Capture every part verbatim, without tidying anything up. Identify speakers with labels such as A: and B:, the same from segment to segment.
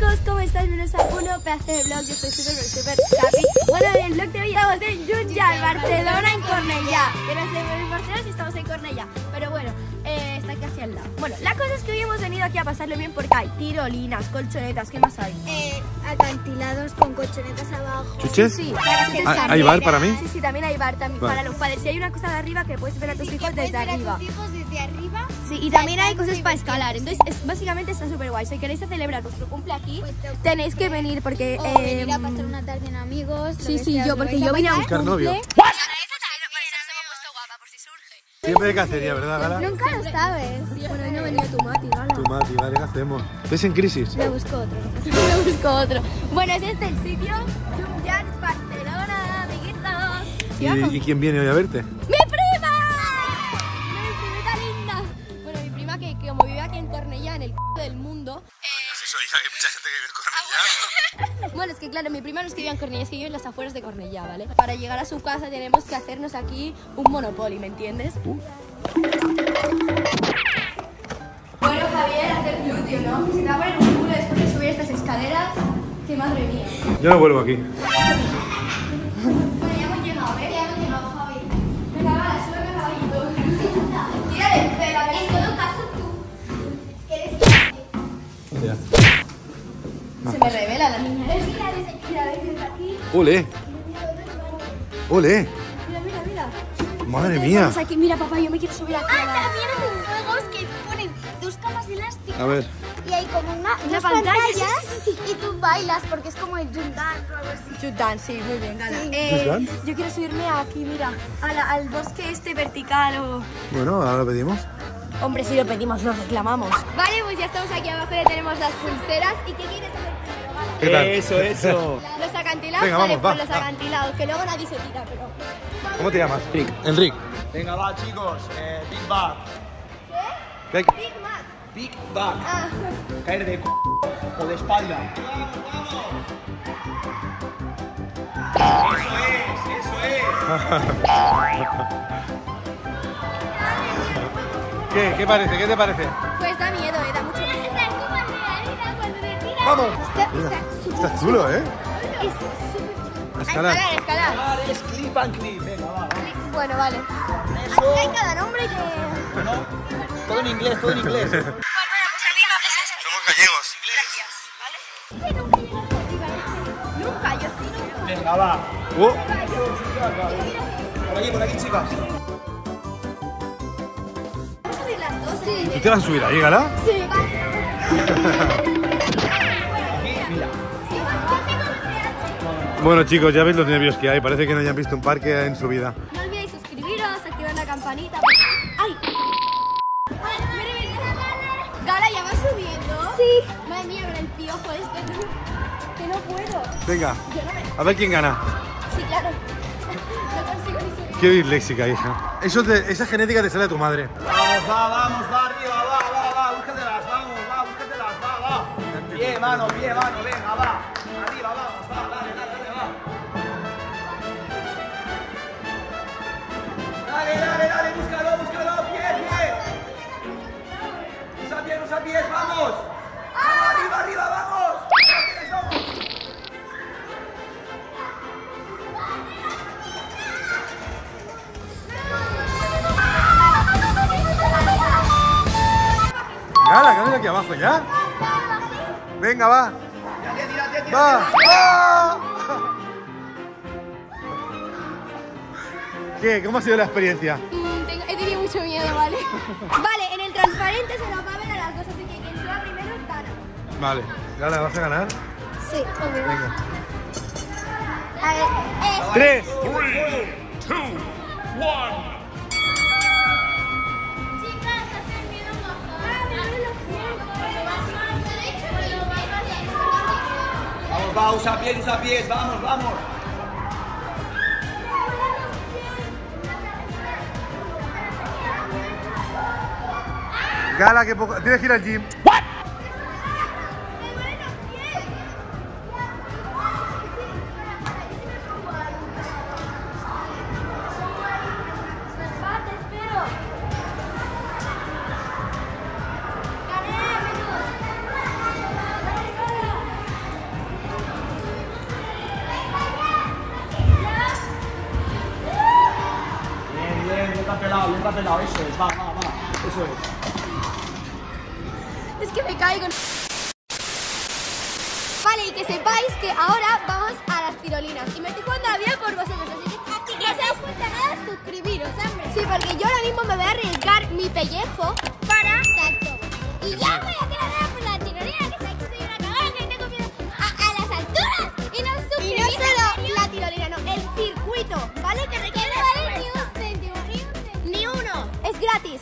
A: chicos, ¿cómo estáis? Bienvenidos a uno pedazo de vlog. Yo estoy súper, súper happy. Bueno, en el vlog de hoy estamos en Jutjar, Barcelona, en Cornellà. Que no sé en Barcelona si estamos en Cornellà, pero bueno, eh, está casi al lado. Bueno, la cosa es que hoy hemos venido aquí a pasarlo bien porque hay tirolinas, colchonetas, ¿qué más hay?
B: Eh, acantilados con colchonetas abajo.
C: ¿Chuches?
A: Sí,
C: sí. ¿Hay bar para mí?
A: Sí, sí, también hay bar también
C: vale.
A: para los padres. Si hay una cosa de arriba que puedes ver a tus
B: Sí,
A: hijos
B: que puedes
A: desde
B: ver
A: arriba.
B: a tus hijos desde arriba.
A: Sí, y también hay cosas para escalar. Entonces, es, básicamente está súper guay. Si queréis celebrar vuestro cumple aquí,
B: Pues te-
A: tenéis que venir porque...
B: O
A: eh,
B: venir a pasar una tarde en amigos. lo
A: Sí,
B: que
A: sí,
B: sea,
A: yo,
B: ¿os lo
A: porque
B: vais
A: yo vine a un
C: Buscar
A: cumple.
C: novio. Siempre hay cacería, ¿verdad, Gala?
B: Nunca lo sabes.
A: Bueno, hoy no venía tu Mati, Gala.
C: Tu Mati, vale, ¿qué hacemos? ¿Estáis en crisis?
B: Me busco otro.
A: Me busco otro. Bueno, es este el sitio. Jutjar, Barcelona, amiguitos. ¿Sí, vamos?
C: ¿Y, ¿Y quién viene hoy a verte?
A: ¡Mi prima! ¡Mi primita linda! Bueno, mi prima que, que como vive aquí en Cornellà, en el c del mundo.
C: Eso, hija, hay mucha gente que vive en Cornellà.
A: Bueno, es que claro, mi prima no es que vive en Cornellà, es que vive en las afueras de Cornellà, ¿vale? Para llegar a su casa tenemos que hacernos aquí un Monopoly, ¿me entiendes?
C: Uh.
A: Bueno, Javier, hacer glúteo, ¿no? Se te va a poner un culo después de subir estas escaleras. ¡Qué madre mía!
C: Yo no vuelvo aquí.
A: Bueno, ya hemos llegado, ¿ves? Ya hemos llegado, Javi. Venga, va, sube el caballito. Tírale el pelo, a ver. En todo caso, tú eres
C: Ya.
A: Se me revela la niña. ¿Eh? Mira, desde aquí, mira, ves, desde aquí.
C: ¡Ole! ¡Ole!
A: Mira, mira, mira.
C: ¡Madre
A: Entonces,
C: mía!
A: vamos aquí, mira, papá, yo me quiero subir aquí.
B: Ah,
A: a la-
B: también hacen juegos que ponen dos camas elásticas.
C: A ver.
B: Y hay como una,
A: Una
B: dos
A: pantalla,
B: pantallas.
A: sí, sí, sí,
B: Y tú bailas porque es como el Jump Dance o algo así.
A: Just Dance, sí, muy bien, Gala.
B: Sí.
A: Eh,
C: Just Dance.
A: yo quiero subirme aquí, mira, a la- al bosque este vertical o...
C: Bueno, ahora lo pedimos.
A: Hombre, si lo pedimos, lo reclamamos. Vale, pues ya estamos aquí abajo, ya tenemos las pulseras. ¿Y qué quieres hacer primero, Gala?
C: ¿Qué tal?
D: Eso, eso.
A: Los acantilados,
C: Venga,
A: vale,
C: vamos, va,
A: pues los
C: va.
A: acantilados, que luego nadie se tira, pero...
C: ¿Cómo te llamas? Enric.
D: Venga, va, chicos. Eh, Big Bang.
A: ¿Qué?
C: Big
A: Big Mac.
D: Big Bang.
A: Ah,
D: Caer de c o de espalda. Eso es, eso es.
C: ¿Qué? ¿Qué parece? ¿Qué te parece?
A: pues da miedo, eh, da mucho miedo.
C: ¡Vamos!
B: Está,
C: Mira,
B: está
C: está chulo, ¿eh?
B: Es súper
A: A
C: Escalar.
A: escalar, escalar.
D: Vale, es clip and clip. Venga, va.
A: Bueno, vale.
D: Eso.
A: Hay cada nombre que...
D: Bueno, todo en inglés, todo en inglés.
A: Pues bueno, pues arriba, pues eso.
C: Somos gallegos.
A: Gracias, ¿vale? Nunca, yo sí, nunca.
D: Venga, va.
C: Uh,
D: Por aquí, por aquí, chicas.
A: ¿Vamos a subir las dos? Sí.
C: ¿Tú te vas a subir ahí, Gala?
A: Sí.
D: Aquí, mira.
C: Bueno, chicos, ya veis los nervios que hay. Parece que no hayan visto un parque en su vida.
A: No olvidéis suscribiros, activar la campanita. ¡Ay! Mire, mire. Gala, ¿ya vas subiendo? Sí. Madre mía, con el piojo este. Que no puedo.
C: Venga,
A: Yo no me...
C: a ver quién gana.
A: Sí, claro. No consigo ni subir.
C: Qué disléxica, hija. Eso te- esa genética te sale a tu madre.
D: Vamos, va, vamos, va arriba, va, va, va. Búscatelas, vamos, va, búscatelas, va, va. Pie, mano, pie, mano, venga, va. Arriba, vamos, va, dale, dale, dale, va. Dale, dale, dale, búscalo, búscalo, pie, pie. Usa pies, usa pies, vamos. Vamos, arriba, arriba, vamos. Lo tienes, vamos.
C: Gala, que ven aquí abajo ya. Venga, va.
D: Tírate, tírate, tírate.
C: ¡Va! ¡Va! ¿Qué? ¿Cómo ha sido la experiencia?
A: Mm, tengo- he tenido mucho miedo, ¿vale? Vale, en el transparente se nos va a ver a las dos, así que quien suba primero gana.
C: Vale. Gala, ¿vas a ganar?
B: Sí, obvio.
C: Venga.
B: A ver, es...
C: ¡Tres!
B: Chicas, hacen miedo
D: Vamos, va, usa pies, usa pies, vamos, vamos.
C: Gala, que poco... Tienes que ir al gym.
D: de lado, eso es, va, va, va, eso es.
A: Es que me caigo. Vale, y que sepáis que ahora vamos a las tirolinas. Y me estoy jugando la vida por vosotros, así que...
B: Así que no os cuesta nada suscribiros, hombre.
A: Sí, porque yo ahora mismo me voy a arriesgar mi pellejo para...
B: Exacto. Y ya voy a quedar ahora por la tirolina, que sabéis que soy una cagada, que tengo miedo a, a las alturas. Y no os
A: Y no
B: suscribís.
A: solo la tirolina, no, el circuito, ¿vale? Que
B: Que
A: requiere...
B: no vale ni un céntimo, ni un céntimo.
A: Ni uno, es gratis.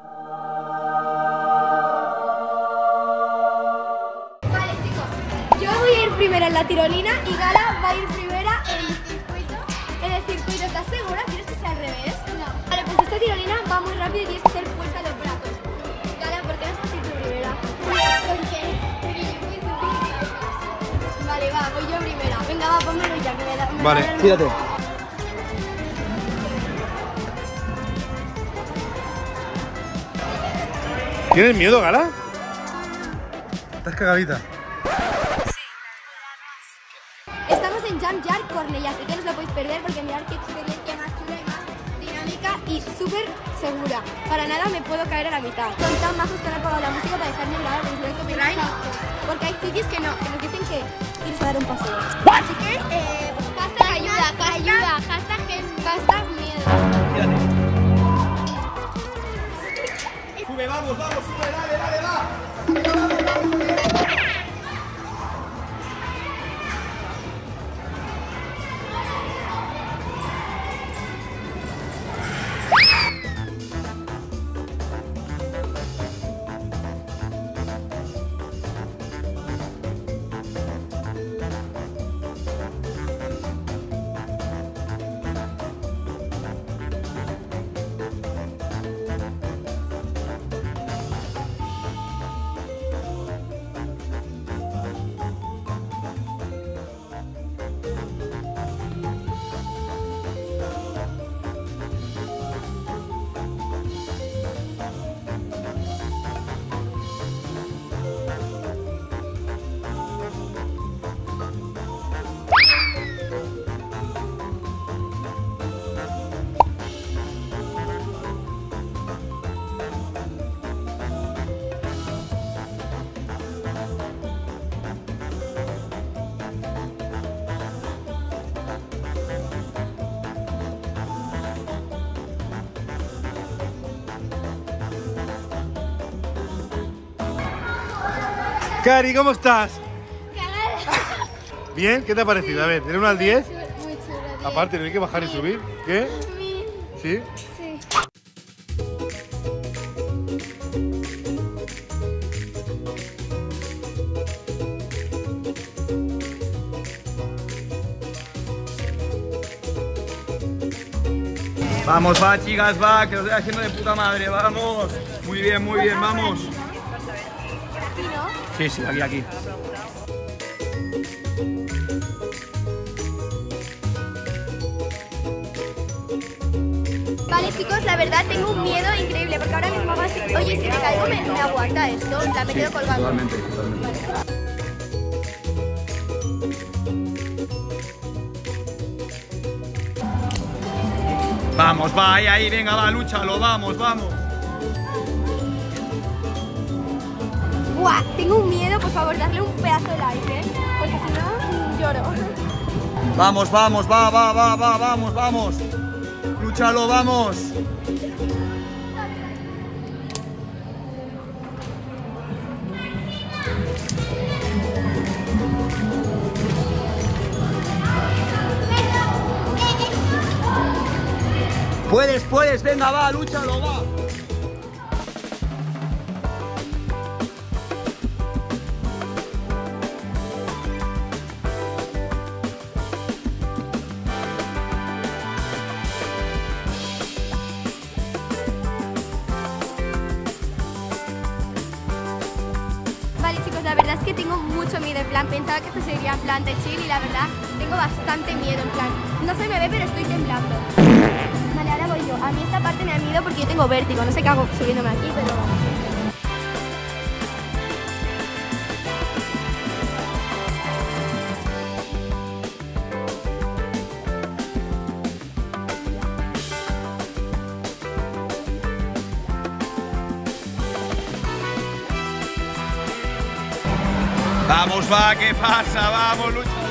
A: Vale, chicos, yo voy a ir primera en la tirolina y Gala va a ir primera en el circuito. En el circuito, ¿estás segura? ¿Quieres que sea al revés?
B: No.
A: Vale, pues esta tirolina va muy rápido y tienes que hacer fuerza a los brazos. Gala, ¿por qué no vas a ir tú primera?
B: Porque, porque yo voy a subir.
A: Vale, va, voy yo primera. Venga, va, pónmelo ya, que me da... me
C: Vale,
A: da el-
D: Tírate.
C: ¿Tienes miedo, Gala? Estás cagadita.
A: Estamos en Jump Yard Cornellà, así que no os lo podéis perder porque mirad qué experiencia más chula y más dinámica y súper segura. Para nada me puedo caer a la mitad. Son tan majos que han apagado la música para dejarme grabar porque no he comido. Porque hay sitios que no, que nos dicen que quieres dar un paseo. Así que, eh, hashtag ayuda, hashtag,
B: Ayuda, hashtag que-
A: hashtag miedo.
D: Tírate. Sube, vamos, vamos, sube, dale, dale, va.
C: Cari, ¿cómo estás?
B: Cagada.
C: ¿Bien? ¿Qué te ha parecido? A ver, del uno al diez.
B: Muy chulo, tío.
C: Aparte, no hay que bajar y subir. ¿Qué?
B: Mil.
C: ¿Sí?
B: Sí.
D: Vamos, va, chicas, va, que lo estoy haciendo de puta madre, vamos. Muy bien, muy bien, vamos.
A: Aquí, ¿no?
D: Sí, sí, aquí, aquí.
A: Vale, chicos, la verdad tengo un miedo increíble porque ahora mismo hago así. Oye, si me caigo, ¿me, me aguanta esto? La me quedo colgando.
D: Totalmente, totalmente. Vamos, va, ahí, ahí, venga, va, lúchalo, vamos, vamos.
A: Buah, tengo un miedo, por favor, darle un pedazo de like, ¿eh? Porque si no, lloro.
D: Vamos, vamos, va, va, va, va, vamos, vamos. Lúchalo, vamos. Puedes, puedes, venga, va, lúchalo, va.
A: Vale, chicos, la verdad es que tengo mucho miedo, en plan, pensaba que esto sería en plan de chill y la verdad tengo bastante miedo, en plan, no se me ve pero estoy temblando. Vale, ahora voy yo. A mí esta parte me da miedo porque yo tengo vértigo, no sé qué hago subiéndome aquí, pero...
D: Vamos, va, ¿qué pasa? Vamos, luchador.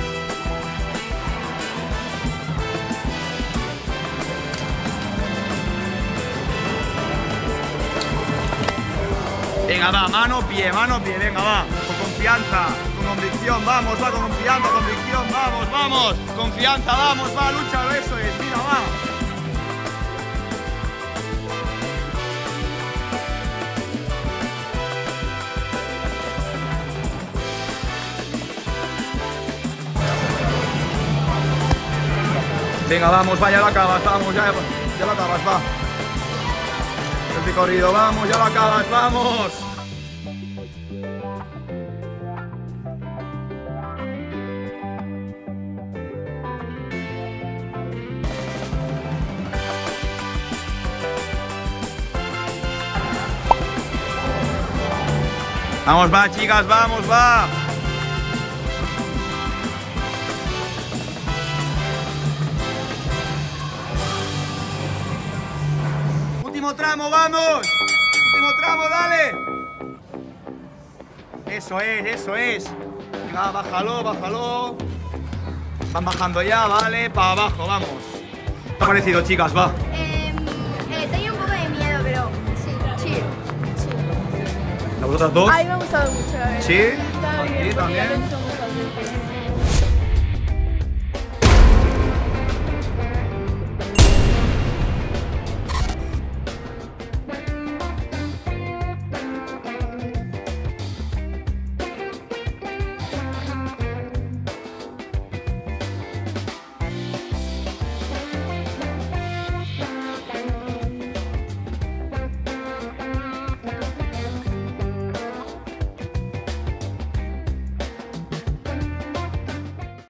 D: Venga, va, mano, pie, mano, pie, venga, va. Con confianza, con convicción, vamos, va, con confianza, convicción, vamos, vamos. Confianza, vamos, va, lúchalo, eso es, mira, va. Venga, vamos, va, ya lo acabas, vamos, ya, ya lo acabas, va. El recorrido, vamos, ya lo acabas, vamos. Vamos, va, chicas, vamos, va. Último tramo, vamos. Último tramo, dale. Eso es, eso es. Venga, bájalo, bájalo. Van bajando ya, vale, para abajo, vamos. ¿Qué ha parecido, chicas? Va.
A: Eh, eh, tenía un poco de miedo, pero sí, sí, sí.
D: ¿A vosotras dos?
A: A mí me ha gustado mucho, la verdad.
D: ¿Sí?
A: Está bien,
D: ¿A ti
A: porque ya lo he
D: también?
A: hecho